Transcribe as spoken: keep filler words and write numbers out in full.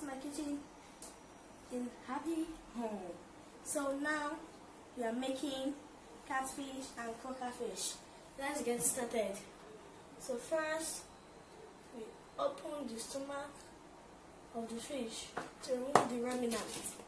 to my kitchen in happy home. So now we are making catfish and coca fish. Let's get started. So first we open the stomach of the fish to remove the remnants.